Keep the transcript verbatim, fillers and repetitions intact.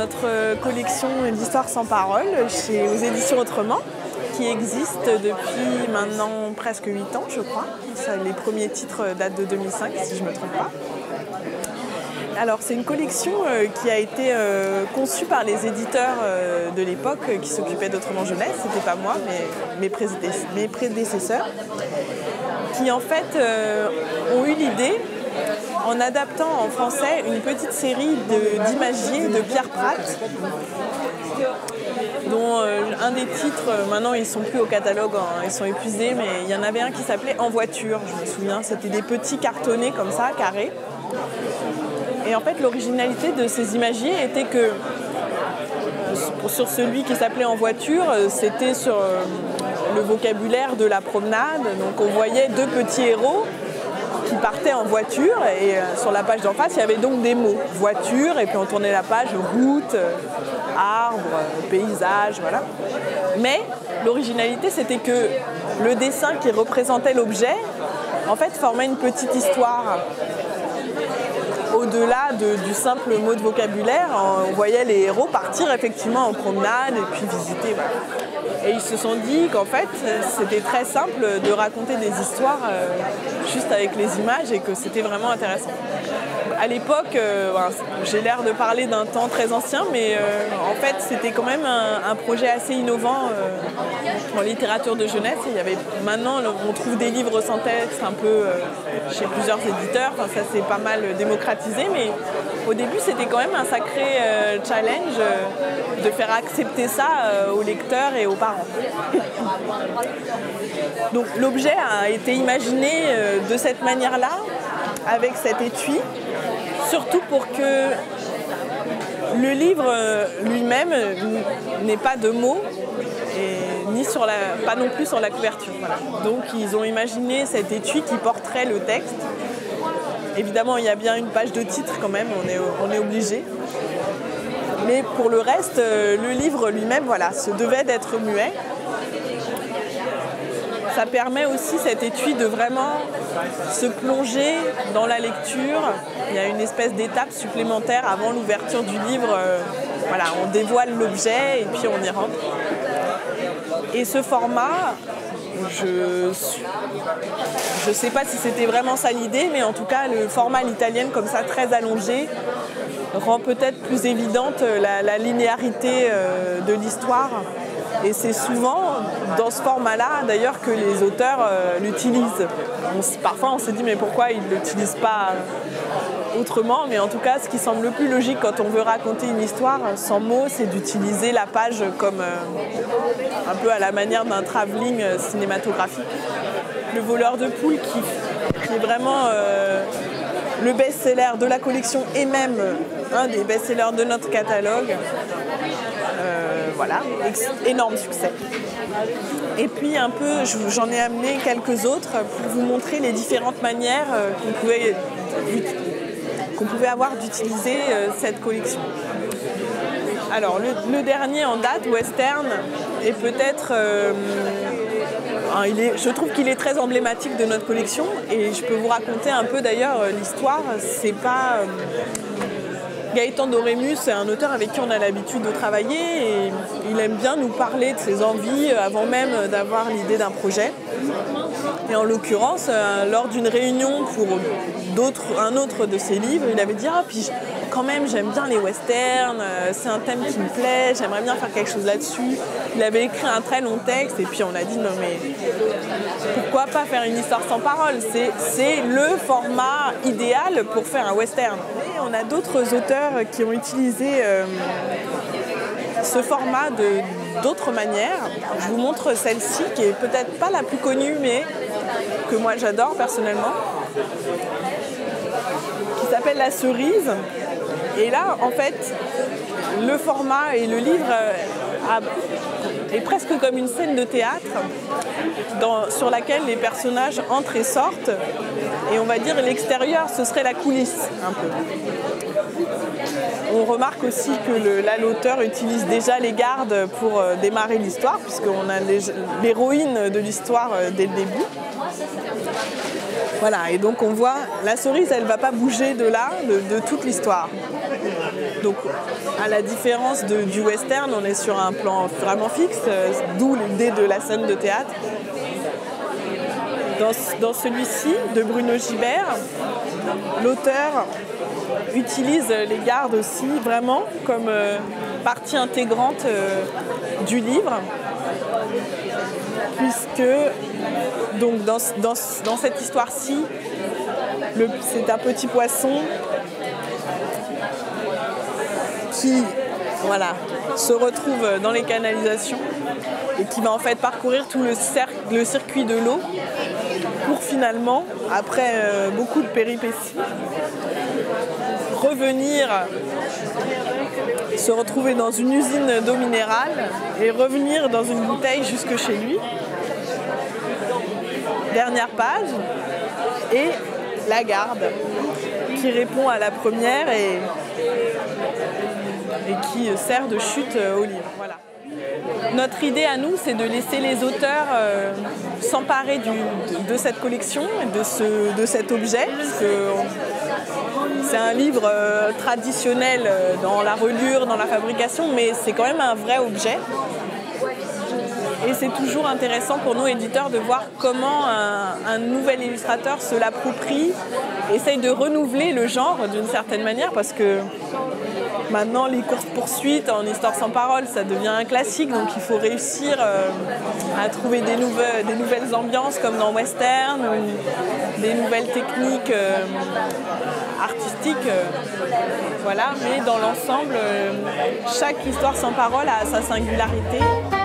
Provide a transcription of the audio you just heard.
notre collection d'histoires sans parole chez, aux éditions Autrement, qui existe depuis maintenant presque huit ans, je crois. Ça, les premiers titres datent de deux mille cinq, si je ne me trompe pas. Alors, c'est une collection euh, qui a été euh, conçue par les éditeurs euh, de l'époque euh, qui s'occupaient d'Autrement Jeunesse. C'était pas moi, mais mes, prédécesseurs, mes prédécesseurs, qui en fait euh, ont eu l'idée, en adaptant en français une petite série d'imagiers de, de Pierre Pratt, dont euh, un des titres, euh, maintenant ils ne sont plus au catalogue, hein, ils sont épuisés, mais il y en avait un qui s'appelait En voiture, je me souviens, c'était des petits cartonnés comme ça, carrés. Et en fait, l'originalité de ces imagiers était que sur celui qui s'appelait En voiture, c'était sur le vocabulaire de la promenade. Donc on voyait deux petits héros qui partaient en voiture et sur la page d'en face, il y avait donc des mots. Voiture, et puis on tournait la page route, arbre, paysage, voilà. Mais l'originalité, c'était que le dessin qui représentait l'objet, en fait, formait une petite histoire. Au-delà de, du simple mot de vocabulaire, on voyait les héros partir effectivement en promenade et puis visiter. Voilà. Et ils se sont dit qu'en fait, c'était très simple de raconter des histoires euh, juste avec les images et que c'était vraiment intéressant. À l'époque, euh, ben, j'ai l'air de parler d'un temps très ancien, mais euh, en fait, c'était quand même un, un projet assez innovant euh, en littérature de jeunesse. Il y avait, maintenant, on trouve des livres sans texte un peu euh, chez plusieurs éditeurs. Enfin, ça s'est pas mal démocratisé, mais au début, c'était quand même un sacré euh, challenge euh, de faire accepter ça euh, aux lecteurs et aux parents. Donc, l'objet a été imaginé euh, de cette manière-là, avec cet étui, surtout pour que le livre lui-même n'ait pas de mots, et ni sur la, pas non plus sur la couverture. Voilà. Donc ils ont imaginé cet étui qui porterait le texte. Évidemment, il y a bien une page de titre quand même, on est, on est obligé. Mais pour le reste, le livre lui-même, voilà, se devait d'être muet. Ça permet aussi, cet étui, de vraiment se plonger dans la lecture. Il y a une espèce d'étape supplémentaire avant l'ouverture du livre. Voilà, on dévoile l'objet et puis on y rentre. Et ce format, je ne sais pas si c'était vraiment ça l'idée, mais en tout cas, le format à l'italienne, comme ça, très allongé, rend peut-être plus évidente la, la linéarité de l'histoire. Et c'est souvent dans ce format-là, d'ailleurs, que les auteurs euh, l'utilisent. On, parfois, on se dit, mais pourquoi ils ne l'utilisent pas autrement? Mais en tout cas, ce qui semble le plus logique quand on veut raconter une histoire sans mots, c'est d'utiliser la page comme euh, un peu à la manière d'un travelling cinématographique. Le voleur de poules, qui, qui est vraiment euh, le best-seller de la collection et même un des best-sellers de notre catalogue. Euh, voilà, énorme succès. Et puis un peu, j'en ai amené quelques autres pour vous montrer les différentes manières qu'on pouvait, qu'on pouvait avoir d'utiliser cette collection. Alors le, le dernier en date, Western, est peut-être, euh, il est, je trouve qu'il est très emblématique de notre collection et je peux vous raconter un peu d'ailleurs l'histoire. C'est pas euh, Gaëtan Dorémus, c'est un auteur avec qui on a l'habitude de travailler et il aime bien nous parler de ses envies avant même d'avoir l'idée d'un projet. Et en l'occurrence, euh, lors d'une réunion pour un autre de ses livres, il avait dit « Ah, puis quand même, j'aime bien les westerns, euh, c'est un thème qui me plaît, j'aimerais bien faire quelque chose là-dessus. » Il avait écrit un très long texte et puis on a dit « Non mais pourquoi pas faire une histoire sans parole? C'est le format idéal pour faire un western. » Et on a d'autres auteurs qui ont utilisé euh, ce format d'autres manières. Je vous montre celle-ci qui est peut-être pas la plus connue mais que moi j'adore personnellement, qui s'appelle La Cerise. Et là, en fait, le format et le livre a, est presque comme une scène de théâtre dans, sur laquelle les personnages entrent et sortent. Et on va dire l'extérieur, ce serait la coulisse, un peu. On remarque aussi que le, là, l'auteur utilise déjà les gardes pour euh, démarrer l'histoire, puisqu'on a l'héroïne de l'histoire euh, dès le début. Voilà, et donc on voit, la cerise, elle ne va pas bouger de là, de, de toute l'histoire. Donc, à la différence de, du western, on est sur un plan vraiment fixe, euh, d'où l'idée de la scène de théâtre. Dans, dans celui-ci, de Bruno Gibert, l'auteur utilise les gardes aussi vraiment comme euh, partie intégrante euh, du livre, puisque donc dans, dans, dans cette histoire-ci, c'est un petit poisson qui voilà, se retrouve dans les canalisations et qui va en fait parcourir tout le, cercle, le circuit de l'eau pour finalement, après euh, beaucoup de péripéties, revenir se retrouver dans une usine d'eau minérale et revenir dans une bouteille jusque chez lui. Dernière page, et la garde qui répond à la première et, et qui sert de chute au livre. Voilà. Notre idée à nous, c'est de laisser les auteurs euh, s'emparer du, de, de cette collection, de, ce, de cet objet, parce que c'est un livre euh, traditionnel euh, dans la reliure, dans la fabrication, mais c'est quand même un vrai objet. Et c'est toujours intéressant pour nous, éditeurs, de voir comment un, un nouvel illustrateur se l'approprie, essaye de renouveler le genre d'une certaine manière, parce que maintenant, les courses-poursuites en histoire sans parole, ça devient un classique, donc il faut réussir euh, à trouver des nouvelles, des nouvelles ambiances comme dans Western, ou des nouvelles techniques euh, artistiques. Euh, voilà, mais dans l'ensemble, euh, chaque histoire sans parole a sa singularité.